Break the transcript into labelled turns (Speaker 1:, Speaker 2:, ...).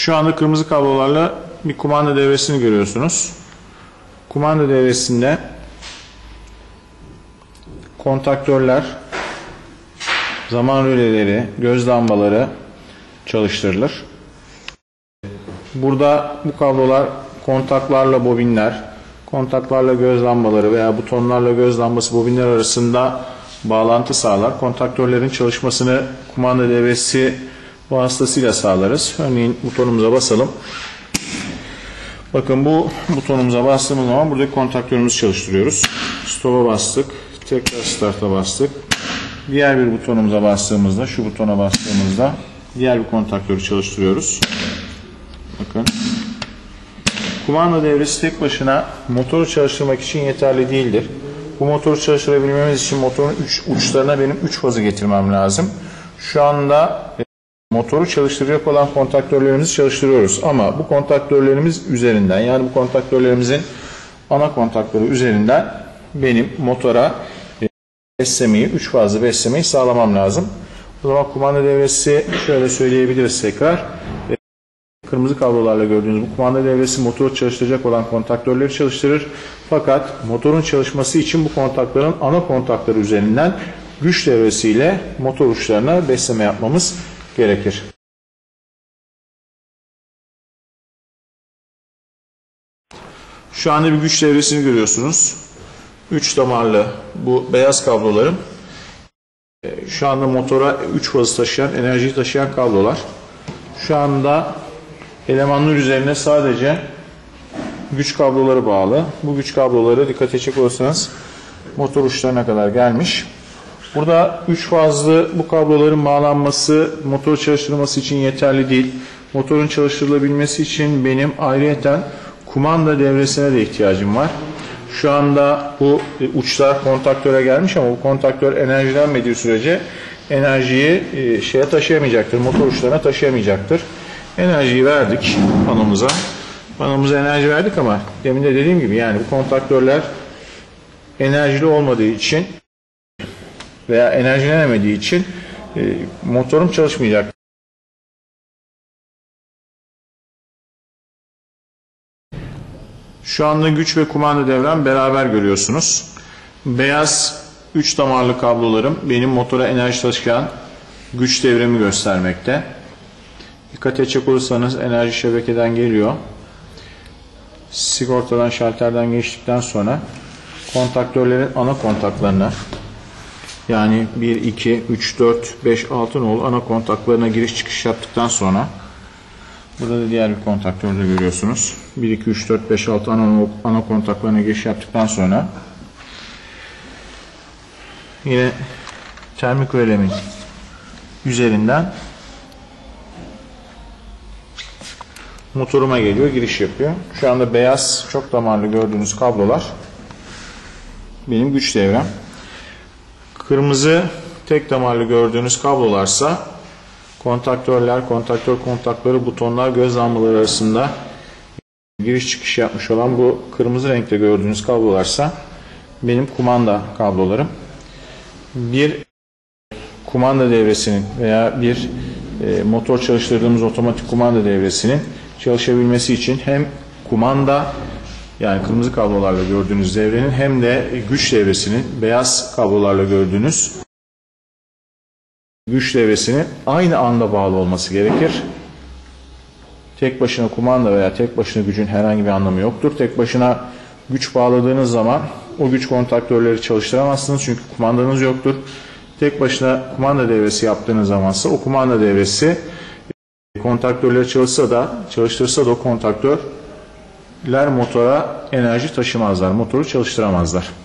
Speaker 1: Şu anda kırmızı kablolarla bir kumanda devresini görüyorsunuz. Kumanda devresinde kontaktörler, zaman röleleri, göz lambaları çalıştırılır. Burada bu kablolar kontaklarla bobinler, kontaklarla göz lambaları veya butonlarla göz lambası bobinler arasında bağlantı sağlar. Kontaktörlerin çalışmasını kumanda devresi vasıtasıyla sağlarız. Örneğin butonumuza basalım. Bakın bu butonumuza bastığımız zaman buradaki kontaktörümüzü çalıştırıyoruz. Stop'a bastık. Tekrar start'a bastık. Diğer bir butonumuza bastığımızda, şu butona bastığımızda diğer bir kontaktörü çalıştırıyoruz. Bakın. Kumanda devresi tek başına motoru çalıştırmak için yeterli değildir. Bu motoru çalıştırabilmemiz için motorun uçlarına benim 3 fazı getirmem lazım. Şu anda motoru çalıştıracak olan kontaktörlerimizi çalıştırıyoruz. Ama bu kontaktörlerimiz üzerinden, yani bu kontaktörlerimizin ana kontaktörü üzerinden benim motora beslemeyi, 3 fazlı beslemeyi sağlamam lazım. O zaman kumanda devresi şöyle söyleyebiliriz tekrar. Kırmızı kablolarla gördüğünüz bu kumanda devresi motoru çalıştıracak olan kontaktörleri çalıştırır. Fakat motorun çalışması için bu kontakların ana kontakları üzerinden güç devresiyle motor uçlarına besleme yapmamız gerekir. Şu anda bir güç devresini görüyorsunuz. 3 damarlı bu beyaz kablolarım şu anda motora 3 fazı taşıyan, enerjiyi taşıyan kablolar. Şu anda elemanlar üzerine sadece güç kabloları bağlı. Bu güç kabloları dikkat edecek olursanız motor uçlarına kadar gelmiş. Burada 3 fazlı bu kabloların bağlanması motor çalıştırması için yeterli değil. Motorun çalıştırılabilmesi için benim ayrıyeten kumanda devresine de ihtiyacım var. Şu anda bu uçlar kontaktöre gelmiş ama bu kontaktör enerjilenmediği sürece enerjiyi şeye taşıyamayacaktır. Motor uçlarına taşıyamayacaktır. Enerjiyi verdik panamıza. Panamıza enerji verdik ama demin de dediğim gibi yani bu kontaktörler enerjili olmadığı için veya enerjilenemediği için motorum çalışmayacak. Şu anda güç ve kumanda devrem beraber görüyorsunuz. Beyaz 3 damarlı kablolarım benim motora enerji taşıyan güç devremi göstermekte. Dikkat edecek olursanız enerji şebekeden geliyor. Sigortadan, şalterden geçtikten sonra kontaktörlerin ana kontaklarına, yani 1, 2, 3, 4, 5, 6 nolu ana kontaklarına giriş çıkış yaptıktan sonra burada da diğer bir kontaktörü de görüyorsunuz. 1, 2, 3, 4, 5, 6 ana kontaklarına giriş yaptıktan sonra yine termik rölemin üzerinden motoruma geliyor, giriş yapıyor. Şu anda beyaz çok damarlı gördüğünüz kablolar benim güç devrem. Kırmızı tek damarlı gördüğünüz kablolarsa kontaktörler, kontaktör kontakları, butonlar, göz lambaları arasında giriş çıkış yapmış olan bu kırmızı renkte gördüğünüz kablolarsa benim kumanda kablolarım. Bir kumanda devresinin veya bir motor çalıştırdığımız otomatik kumanda devresinin çalışabilmesi için hem kumanda, yani kırmızı kablolarla gördüğünüz devrenin, hem de güç devresinin, beyaz kablolarla gördüğünüz güç devresinin aynı anda bağlı olması gerekir. Tek başına kumanda veya tek başına gücün herhangi bir anlamı yoktur. Tek başına güç bağladığınız zaman o güç kontaktörleri çalıştıramazsınız çünkü kumandanız yoktur. Tek başına kumanda devresi yaptığınız zamansa o kumanda devresi kontaktörleri çalıştırsa da o kontaktörler motora enerji taşımazlar, motoru çalıştıramazlar.